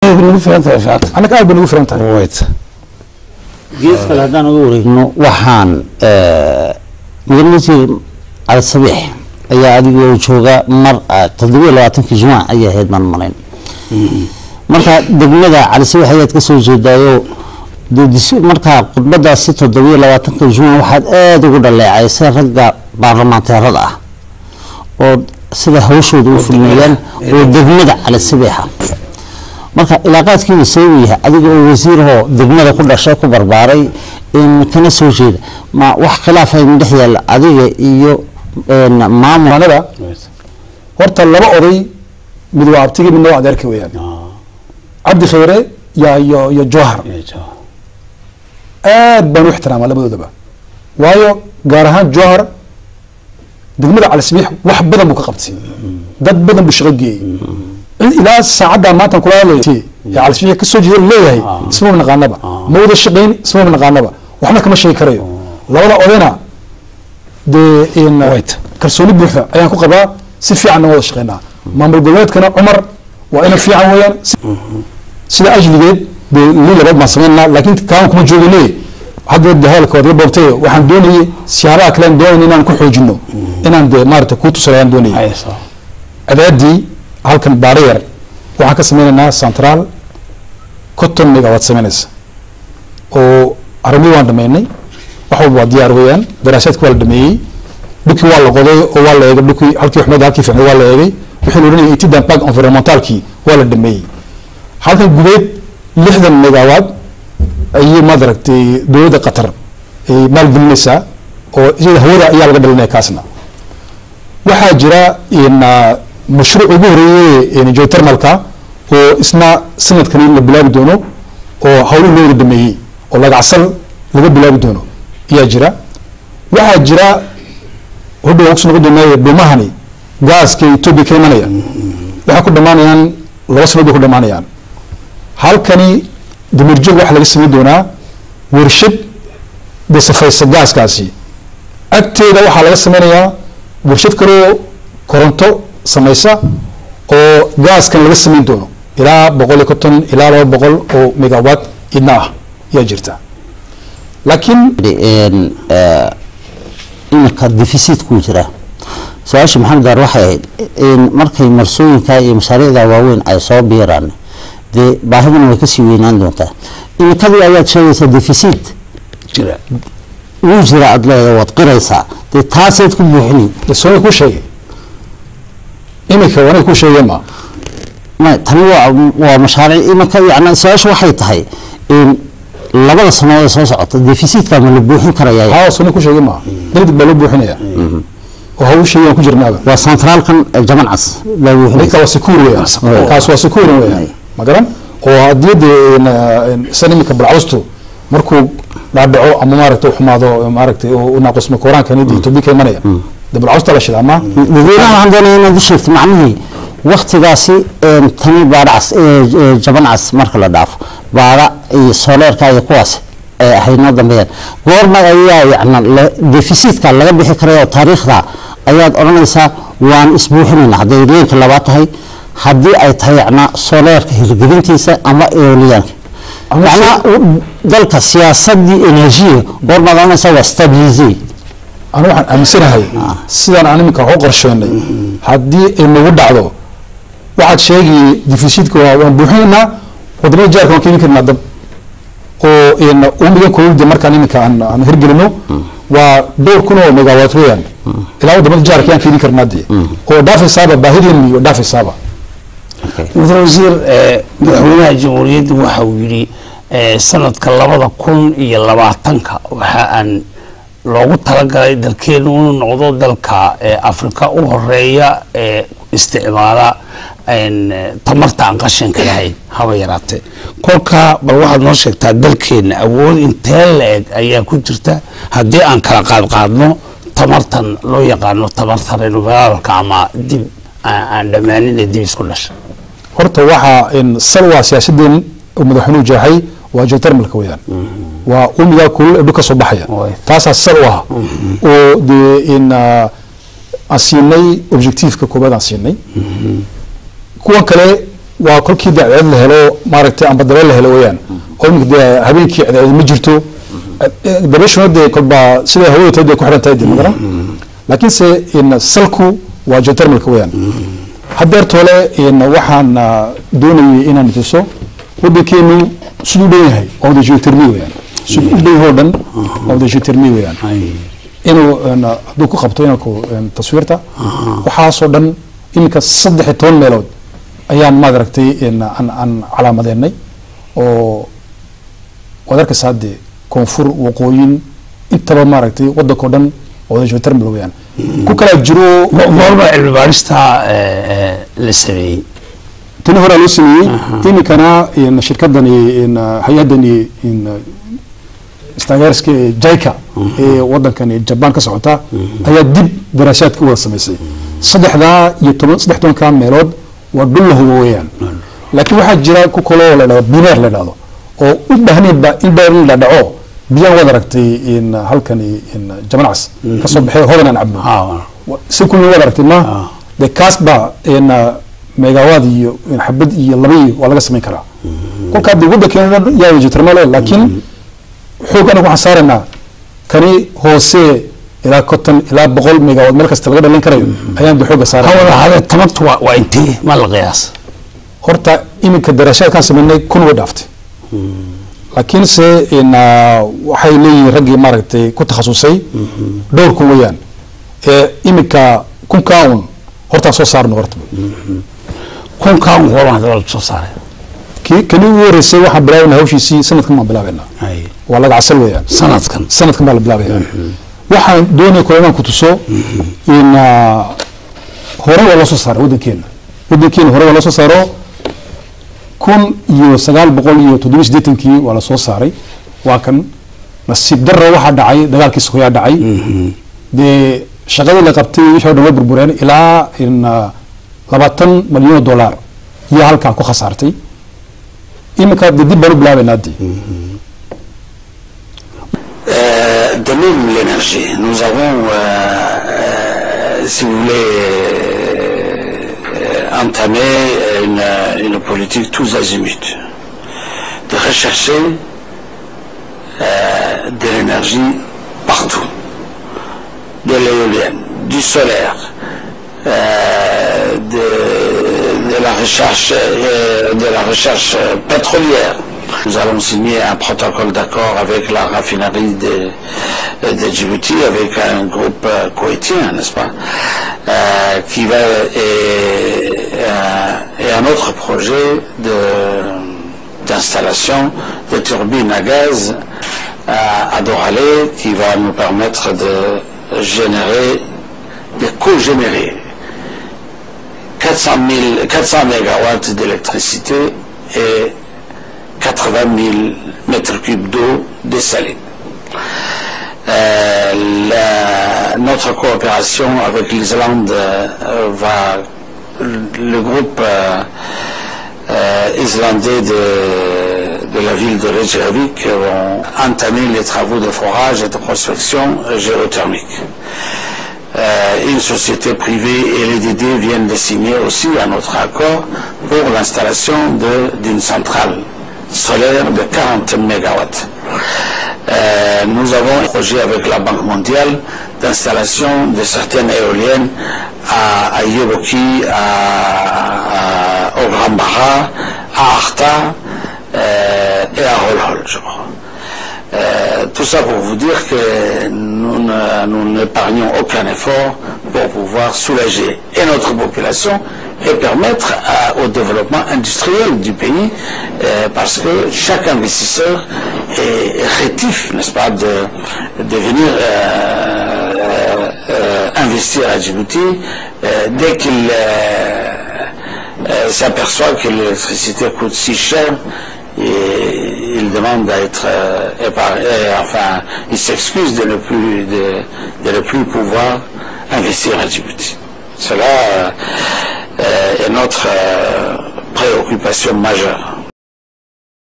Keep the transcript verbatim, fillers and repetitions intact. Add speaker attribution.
Speaker 1: بنقول فرنت فات
Speaker 2: أنا كأي بنقول فرنت
Speaker 1: ويت
Speaker 3: جيس كلا هذا نقول إنه وحان مدرسي على الصبيح أي عادي وشوجا مر تدوير لواتن في جماعة أي هيد من مرين مركا دقمدا على الصبيح هي تكسر جدايو دس مركا قبضة ستة تدوير لواتن في جماعة واحد آه تقول الله عايز رجع برلمان ترضى وسده هوشود وفي الميلان ودقمدا على الصبيحة marka ilaaqaadkii sawiyaha adiga oo wasiirho degmada ku dhashay ku barbaaray in kana soo jeeda ma wax khilaaf ay mid yaal adiga iyo maamulada
Speaker 2: horta laba oday mid waa abtigi mid waa adeerka weeyaan abdi khayre ya ya ya jawhar aad baan u ixtiraama labadoodaba waayo gaar ahaan jawhar degmada cali sabiix wax badan buu ka qabtay dad badan buu shaqo geeyay إلى ساعة ما تنقل عليه يا على شيء كسر جيل ليه اسمه من غانبة مود الشقين اسمه من غانبة وإحنا كم شيء كريه لولا أولنا ده إن ويت كرسوني بوحة أيام كقبا سفي عنا ولا شقينا ما مرجوات كنا عمر وأنا في عويان سلا أجل جد بالليل بعد ما سمعنا لكن كانوا كم جوا ليه هذا الدهال كوري بوتيه وحن دوني سيارة كلام دوني إن نكون حوجنو إن عند مارت كوتو سلام دوني أدي halkan baariyar waxaan ka sameeynaa central cotton megawatt sameynaysa oo arrimo waan dhameynay wax walba diyaar weeyaan daraasaadku waa la dhameeyay dhulki waa la qoday oo waa la eegay dhulki halkii xumada halkii fiicnay waa la eegay wixii loo dhanayay tidan park environmentalkii waa la dhameeyay halkan gudeed lixdan megawatt ayay madaragtay dowladda qatar ay maalgelinaysa oo iyada hawada ayaa laga dhalinaya kaasna waxaa jira in مشروع جوهري يعني جو ترمالكا هو اسمه سنة كنين لبلاد دونه وحاولوا نور الدمية ولا عسل لبلاد دونه يا جرا واحد جرا هو بيوكس نقول دمية بمهني غاز كي توبي كيمانيا بحكوا دمانيان لوصلوا بحكوا دمانيان هل كني دمرجل واحد لسه دونه ورشد بسفايس غاز كاسي أكتر واحد لسه منيا ورشد كرو كورنتو سميسا أو غاز كان لسه من دونه إلى بقول كتون إلى لو بقول أو ميجاوات إنها يجرتا لكن
Speaker 3: إن إن كديفيسيت كوجرا سواش محمد روحي إن مركي مرسوين كاي مشاريع دواوين أي صوب بيران دي باهدنا وكسي وينان دونتا إن كذي أيات شيء ديفيسيت
Speaker 1: جرا
Speaker 3: وجرا عدلا وتقريسا دي تاسيت كل حني
Speaker 2: السؤال كل شيء إمك وانا كل شيء ما
Speaker 3: ما تنوع ومشاريع إمك يعني سواش واحد هاي إن لبلا سنوات سوسعت الديفيسيت كان من البوحين كرياء
Speaker 2: ها صنع كل شيء ما نريد بلوبوحين يا وهو شيء يكون جرنا
Speaker 3: وسنترال كان جمال عص
Speaker 2: بلوبوحين هيك وسكور ويا كاس وسكور ويا ما قرن وهديد إن سنة بالعوستو مركو لعبوا أما ماركتو حماضو ماركتي وناقص مكوران كان يدي تبي كمانية ده بالعوستو لا شيء ما
Speaker 3: نقول عندنا هنا دي شفت معناه وقت قاسي تاني بعد عص جبل عص مركل داف بعد سولار كاي قواس هاي نظام بيان غير ما أيها يعني ديفيسيت كان لقى بحكرة تاريخ ذا أياد أورانيسا وان أسبوعين هذا يرين كلابات هاي هدي أي تهيعنا سولار كهرجين تيسا أما إيوليان يعني ذلك السياسة دي إنرجية غير ما أنا سوى استابيليزي
Speaker 2: أنا واحد أمسنا هاي سيدان أنا مكان عقر شيني هدي إنه ودع له واحد شيء ديفيسيت كوا وبوحنا ودنا جار كون كيني كنا دب أو إن أمي كل دي مركان مكان أنا هرجلنو ودور كنوا ميجاوات ويان إلا ودنا جار كيان كيني كنا دي هو دافع سابا باهرين ودافع سابا
Speaker 1: مثل وزير مدحونا الجمهورية وحويري سنة كلابا كون يلبعتنك وحان loogu talagalay dalkeenu inuu noqdo dalka Afrika u horeeya ee isticmaala in tamarta aan qashinka lahayn haba yaraatee kolka bal waxaad noo sheegtaa dalkeena awood intee leeg ayaa ku jirta haddii aan kala qaad qaadno tamartan loo yaqaano tamarta renewable ama dib aan dhamaanin dib isku dhashay
Speaker 2: horta waxa in salwa siyaasadeen madaxweynuhu jaahay واجه ترمل كويان وأمي كل دوك صباحية تاسع السروة ودي إن أسيني أوبجكتيف ككوباد أسيني كون كله waa kolkii dee ceed la helo maaragtay amba dabeel la helo weeyaan oo iminka dee habeenkii ceed ma jirto dabeeshuna dee kolba sida hawada tahay dee ku xiran tahay dee madara laakiinse in salku waa geothermalka weeyaan hadeertoole in waxaan doonayay inaan tuso waddankeenu siduu u dhan yahay oo wada geothermi weeyaan siduu u dhan yahay oo dhan oo wada geothermi weeyaan inuu hadduu ku qabto inanku taswiirta waxaasoo dhan iminka saddex iyo toban meelood ayaan maad aragtay aan aan calaamadeennay oo waad arkaysaa dee koonfur waqooyin intaba maaragtay waddankao dhan oo wada geothermal weeyaan ku kala jiro
Speaker 1: goorma cilmi baarista la sameeyey
Speaker 2: tani horaa loo sameeyey iminkana shirkadani hay-addani istaageerska jaika ee waddankan jaban ka socota ayaa dib daraasaadka u wada samaysay saddexdaa iyo toban saddex tobankaa meelood waa dhul la hubo weeyaan laakiin waxaa jira ku kaloo la dhahdo bineer la dhahdo oo u baahnaynba in dheer in la dhaco biyaan waad aragtay in halkani in jamanacas kasoo baxay hodan aan cabno si kulli waad aragtay ma dee kaas baa in megawaad iyo xabad iyo laba iyo waa laga samayn karaa kolkaa dee waddankeena yaa geothermal laakiin xoog anagu waxaan saaraynaa kani hoose ilaa konton ilaa boqol megawaad meel kasta laga dhalin karayo ayaan dee xoogga saaraya
Speaker 1: hawada hada tamartu waa intee ma la qiyaas
Speaker 2: horta iminka daraashaadkaan samaynay kun way dhaaftay laakiinse in waxay leeyihiin raggii maaragtay ku takhasusay dhowr kun weeyaan ee iminka kunkaa un hortaan soo saarno horta
Speaker 1: kunkaa un goorma hadaba la soo saaray
Speaker 2: kii kani ugu horreysay waxaan bilaabayna hawshiisii sanadkan baan bilaabaynaa waa laga casal weeyaan
Speaker 1: sanadkan
Speaker 2: sanadkan baa la bilaabaya waxaan doonaya kule inaan ku tuso in hore waa loo soo saaray waddankeena waddankeena hore waa loo soo saaro kun iyo sagaal boqol iyo toddobiyo siddeetankii waa la soo saaray waa kan nasiib darro waxaa dhacay dagaalkii sokoyaa dhacay dee shaqadii la qabtay wixii o dhan way burbureen ilaa in labaatan malyan oo dollar iyo halkaa ku khasaartay iminka dee dib baan u bilaabaynaa dee
Speaker 4: de même l'énergie. Nous avons, euh, euh, si vous voulez, euh, entamé une, une politique tous azimuts, de rechercher euh, de l'énergie partout, de l'éolienne, du solaire, euh, de, de la recherche, euh, de la recherche pétrolière. Nous allons signer un protocole d'accord avec la raffinerie de, de Djibouti, avec un groupe euh, koweïtien, n'est-ce pas, euh, qui va et, euh, et un autre projet de d'installation de turbines à gaz à, à Doralé qui va nous permettre de générer, de co-générer quatre cent mille, quatre cents mégawatts d'électricité et quatre-vingt mille mètres cubes d'eau dessalée. Euh, la, notre coopération avec l'Islande euh, va, le groupe euh, euh, islandais de, de la ville de Reykjavik vont entamer les travaux de forage et de prospection géothermique. Euh, une société privée et l'E D D viennent de signer aussi un autre accord pour l'installation d'une centrale solaire de quarante mégawatts. Euh, nous avons un projet avec la Banque mondiale d'installation de certaines éoliennes à, à Yeboki, à, à, au Grand Barra, à Arta euh, et à Holhol, je crois. Euh, tout ça pour vous dire que nous ne, nous n'épargnons aucun effort pour pouvoir soulager et notre population et permettre à, au développement industriel du pays, euh, parce que chaque investisseur est, est rétif, n'est-ce pas, de, de venir euh, euh, investir à Djibouti euh, dès qu'il euh, euh, s'aperçoit que l'électricité coûte si cher. Et il demande à être euh, épargné, enfin, il s'excuse de ne plus de, de ne plus pouvoir investir à Djibouti. Cela euh, est notre euh, préoccupation majeure.